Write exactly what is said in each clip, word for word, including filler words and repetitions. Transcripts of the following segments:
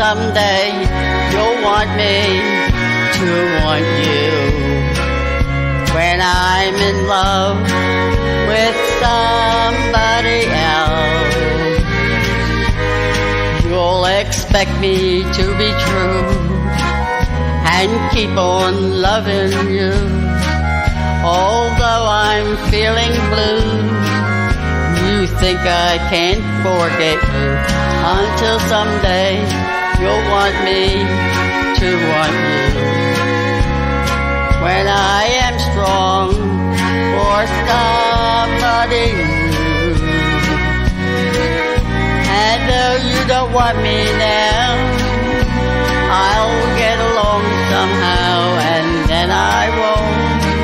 someday you'll want me to want you. When I'm in love with somebody else, you'll expect me to be true and keep on loving you. Although I'm feeling blue, you think I can't forget you, until someday you'll want me to want you. When I am strong for somebody new, and though you don't want me now, I'll get along somehow, and then I won't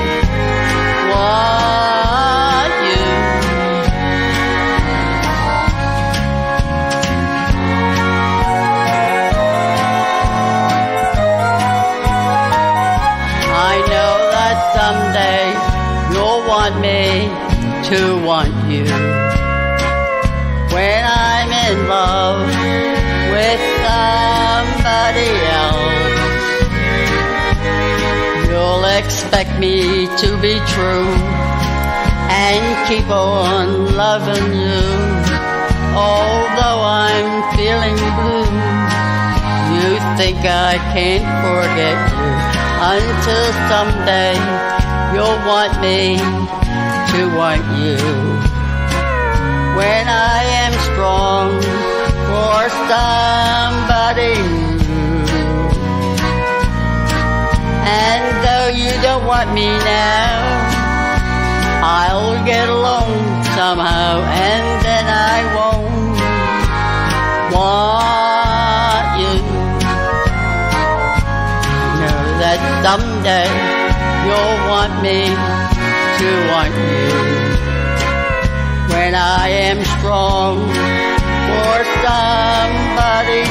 want you. I know that someday you'll want me to want you. When I'm in love with somebody else, you'll expect me to be true and keep on loving you. Although I'm feeling blue, you think I can't forget you, until someday you'll want me to want you. When I am strong for somebody new, and though you don't want me now, I'll get along somehow, and then I won't want you. I know that someday you'll want me to want you. When I am strong for somebody